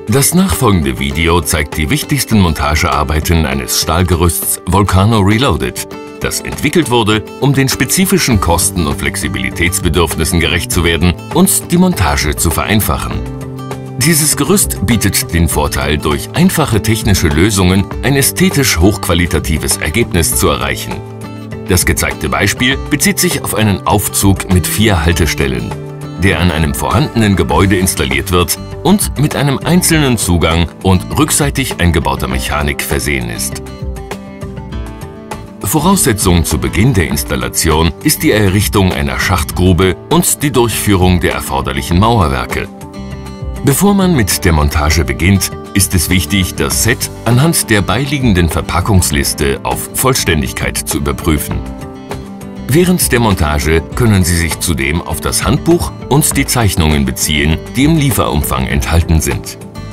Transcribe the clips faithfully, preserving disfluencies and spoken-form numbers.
Das nachfolgende Video zeigt die wichtigsten Montagearbeiten eines Stahlgerüsts Volcano Reloaded, das entwickelt wurde, um den spezifischen Kosten- und Flexibilitätsbedürfnissen gerecht zu werden und die Montage zu vereinfachen. Dieses Gerüst bietet den Vorteil, durch einfache technische Lösungen ein ästhetisch hochqualitatives Ergebnis zu erreichen. Das gezeigte Beispiel bezieht sich auf einen Aufzug mit vier Haltestellen, der an einem vorhandenen Gebäude installiert wird und mit einem einzelnen Zugang und rückseitig eingebauter Mechanik versehen ist. Voraussetzung zu Beginn der Installation ist die Errichtung einer Schachtgrube und die Durchführung der erforderlichen Mauerwerke. Bevor man mit der Montage beginnt, ist es wichtig, das Set anhand der beiliegenden Verpackungsliste auf Vollständigkeit zu überprüfen. Während der Montage können Sie sich zudem auf das Handbuch und die Zeichnungen beziehen, die im Lieferumfang enthalten sind.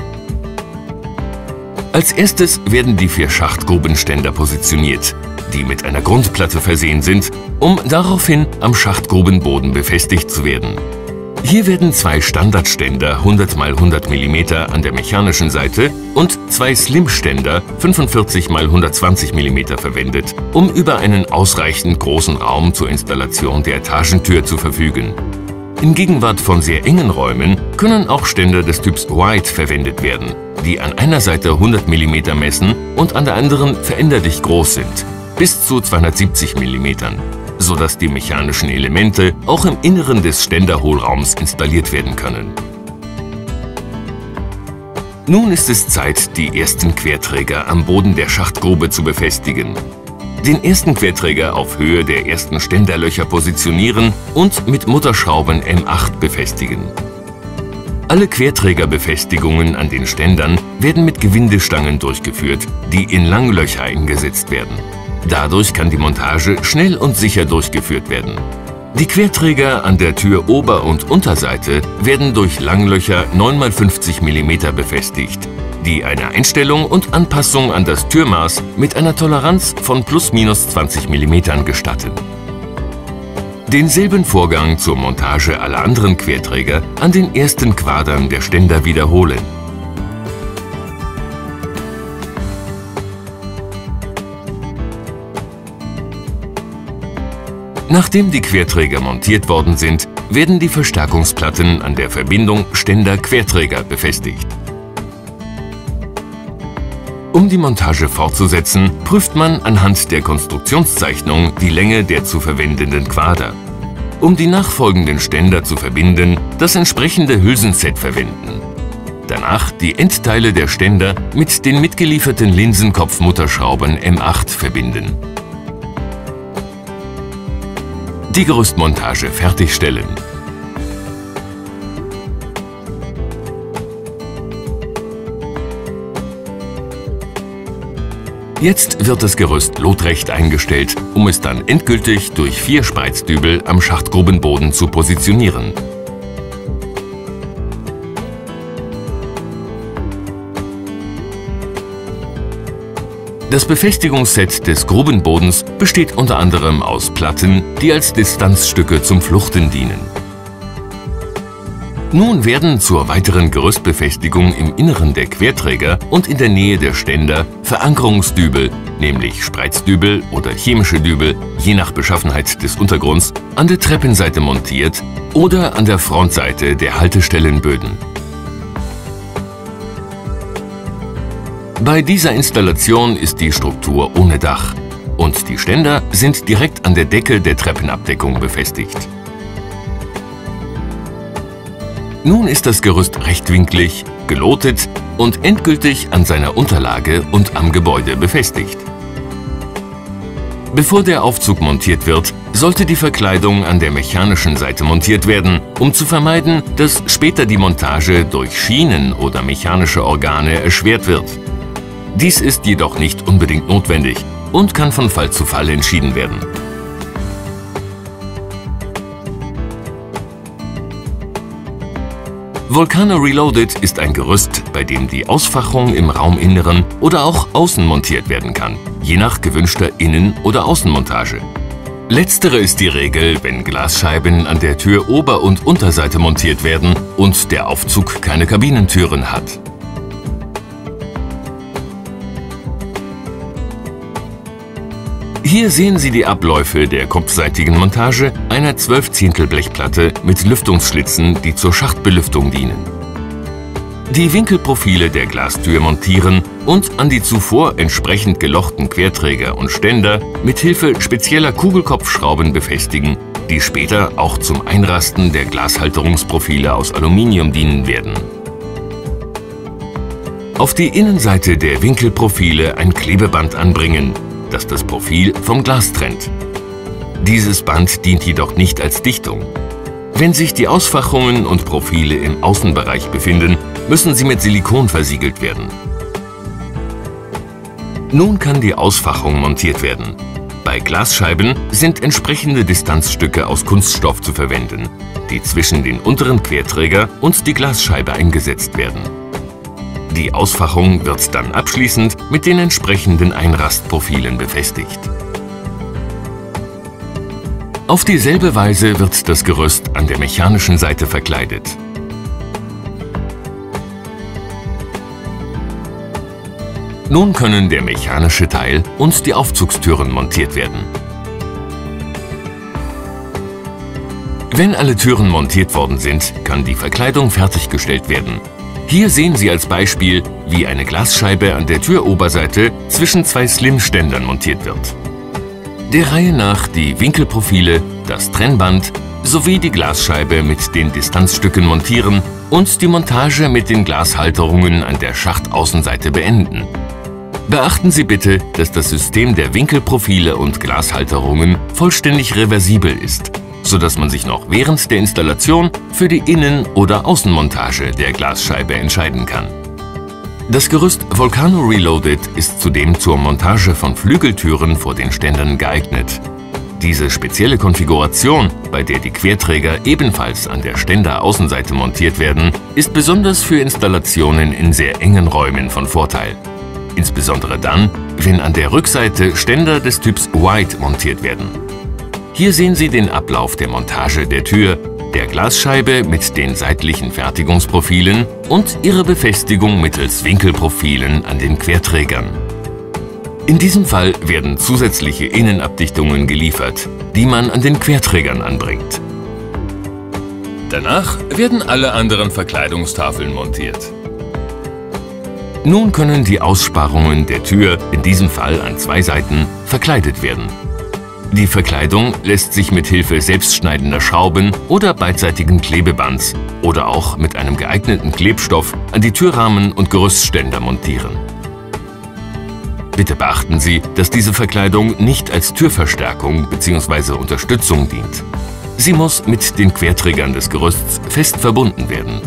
Als erstes werden die vier Schachtgrubenständer positioniert, die mit einer Grundplatte versehen sind, um daraufhin am Schachtgrubenboden befestigt zu werden. Hier werden zwei Standardständer hundert mal hundert Millimeter an der mechanischen Seite und zwei Slim-Ständer fünfundvierzig mal hundertzwanzig Millimeter verwendet, um über einen ausreichend großen Raum zur Installation der Etagentür zu verfügen. In Gegenwart von sehr engen Räumen können auch Ständer des Typs Wide verwendet werden, die an einer Seite hundert Millimeter messen und an der anderen veränderlich groß sind, bis zu zweihundertsiebzig Millimeter. Sodass die mechanischen Elemente auch im Inneren des Ständerhohlraums installiert werden können. Nun ist es Zeit, die ersten Querträger am Boden der Schachtgrube zu befestigen. Den ersten Querträger auf Höhe der ersten Ständerlöcher positionieren und mit Mutterschrauben M acht befestigen. Alle Querträgerbefestigungen an den Ständern werden mit Gewindestangen durchgeführt, die in Langlöcher eingesetzt werden. Dadurch kann die Montage schnell und sicher durchgeführt werden. Die Querträger an der Türober- und Unterseite werden durch Langlöcher neun mal fünfzig Millimeter befestigt, die eine Einstellung und Anpassung an das Türmaß mit einer Toleranz von plus minus zwanzig Millimeter gestatten. Denselben Vorgang zur Montage aller anderen Querträger an den ersten Quadern der Ständer wiederholen. Nachdem die Querträger montiert worden sind, werden die Verstärkungsplatten an der Verbindung Ständer-Querträger befestigt. Um die Montage fortzusetzen, prüft man anhand der Konstruktionszeichnung die Länge der zu verwendenden Quader. Um die nachfolgenden Ständer zu verbinden, das entsprechende Hülsenset verwenden. Danach die Endteile der Ständer mit den mitgelieferten Linsenkopfmutterschrauben M acht verbinden. Die Gerüstmontage fertigstellen. Jetzt wird das Gerüst lotrecht eingestellt, um es dann endgültig durch vier Spreizdübel am Schachtgrubenboden zu positionieren. Das Befestigungsset des Grubenbodens besteht unter anderem aus Platten, die als Distanzstücke zum Fluchten dienen. Nun werden zur weiteren Gerüstbefestigung im Inneren der Querträger und in der Nähe der Ständer Verankerungsdübel, nämlich Spreizdübel oder chemische Dübel, je nach Beschaffenheit des Untergrunds, an der Treppenseite montiert oder an der Frontseite der Haltestellenböden. Bei dieser Installation ist die Struktur ohne Dach und die Ständer sind direkt an der Decke der Treppenabdeckung befestigt. Nun ist das Gerüst rechtwinklig, gelotet und endgültig an seiner Unterlage und am Gebäude befestigt. Bevor der Aufzug montiert wird, sollte die Verkleidung an der mechanischen Seite montiert werden, um zu vermeiden, dass später die Montage durch Schienen oder mechanische Organe erschwert wird. Dies ist jedoch nicht unbedingt notwendig und kann von Fall zu Fall entschieden werden. Volcano Reloaded ist ein Gerüst, bei dem die Ausfachung im Rauminneren oder auch außen montiert werden kann, je nach gewünschter Innen- oder Außenmontage. Letztere ist die Regel, wenn Glasscheiben an der Türober- und Unterseite montiert werden und der Aufzug keine Kabinentüren hat. Hier sehen Sie die Abläufe der kopfseitigen Montage einer zwölf Zehntel Blechplatte mit Lüftungsschlitzen, die zur Schachtbelüftung dienen. Die Winkelprofile der Glastür montieren und an die zuvor entsprechend gelochten Querträger und Ständer mit Hilfe spezieller Kugelkopfschrauben befestigen, die später auch zum Einrasten der Glashalterungsprofile aus Aluminium dienen werden. Auf die Innenseite der Winkelprofile ein Klebeband anbringen, das das Profil vom Glas trennt. Dieses Band dient jedoch nicht als Dichtung. Wenn sich die Ausfachungen und Profile im Außenbereich befinden, müssen sie mit Silikon versiegelt werden. Nun kann die Ausfachung montiert werden. Bei Glasscheiben sind entsprechende Distanzstücke aus Kunststoff zu verwenden, die zwischen den unteren Querträger und die Glasscheibe eingesetzt werden. Die Ausfachung wird dann abschließend mit den entsprechenden Einrastprofilen befestigt. Auf dieselbe Weise wird das Gerüst an der mechanischen Seite verkleidet. Nun können der mechanische Teil und die Aufzugstüren montiert werden. Wenn alle Türen montiert worden sind, kann die Verkleidung fertiggestellt werden. Hier sehen Sie als Beispiel, wie eine Glasscheibe an der Türoberseite zwischen zwei Slim-Ständern montiert wird. Der Reihe nach die Winkelprofile, das Trennband sowie die Glasscheibe mit den Distanzstücken montieren und die Montage mit den Glashalterungen an der Schachtaußenseite beenden. Beachten Sie bitte, dass das System der Winkelprofile und Glashalterungen vollständig reversibel ist, sodass man sich noch während der Installation für die Innen- oder Außenmontage der Glasscheibe entscheiden kann. Das Gerüst Volcano Reloaded ist zudem zur Montage von Flügeltüren vor den Ständern geeignet. Diese spezielle Konfiguration, bei der die Querträger ebenfalls an der Ständeraußenseite montiert werden, ist besonders für Installationen in sehr engen Räumen von Vorteil. Insbesondere dann, wenn an der Rückseite Ständer des Typs White montiert werden. Hier sehen Sie den Ablauf der Montage der Tür, der Glasscheibe mit den seitlichen Fertigungsprofilen und ihre Befestigung mittels Winkelprofilen an den Querträgern. In diesem Fall werden zusätzliche Innenabdichtungen geliefert, die man an den Querträgern anbringt. Danach werden alle anderen Verkleidungstafeln montiert. Nun können die Aussparungen der Tür, in diesem Fall an zwei Seiten, verkleidet werden. Die Verkleidung lässt sich mit Hilfe selbstschneidender Schrauben oder beidseitigen Klebebands oder auch mit einem geeigneten Klebstoff an die Türrahmen und Gerüstständer montieren. Bitte beachten Sie, dass diese Verkleidung nicht als Türverstärkung bzw. Unterstützung dient. Sie muss mit den Querträgern des Gerüsts fest verbunden werden.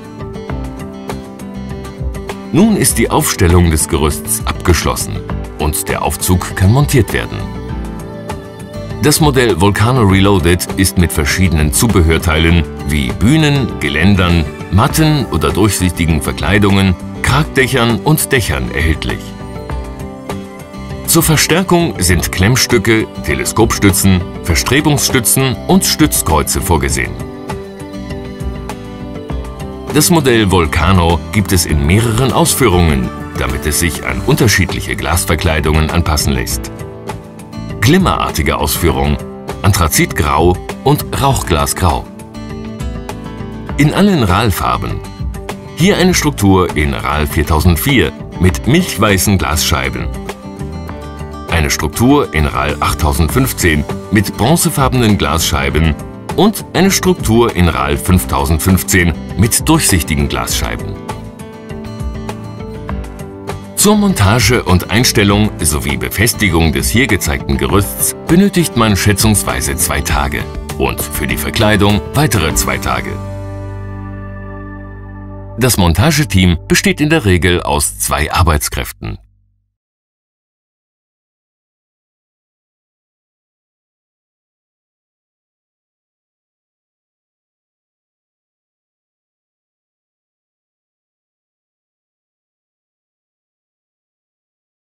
Nun ist die Aufstellung des Gerüsts abgeschlossen und der Aufzug kann montiert werden. Das Modell Volcano Reloaded ist mit verschiedenen Zubehörteilen wie Bühnen, Geländern, Matten oder durchsichtigen Verkleidungen, Kragdächern und Dächern erhältlich. Zur Verstärkung sind Klemmstücke, Teleskopstützen, Verstrebungsstützen und Stützkreuze vorgesehen. Das Modell Volcano gibt es in mehreren Ausführungen, damit es sich an unterschiedliche Glasverkleidungen anpassen lässt. Glimmerartige Ausführung, Anthrazitgrau und Rauchglasgrau. In allen R A L-Farben. Hier eine Struktur in R A L viertausendvier mit milchweißen Glasscheiben. Eine Struktur in R A L achttausendfünfzehn mit bronzefarbenen Glasscheiben und eine Struktur in R A L fünftausendfünfzehn mit durchsichtigen Glasscheiben. Zur Montage und Einstellung sowie Befestigung des hier gezeigten Gerüsts benötigt man schätzungsweise zwei Tage und für die Verkleidung weitere zwei Tage. Das Montageteam besteht in der Regel aus zwei Arbeitskräften.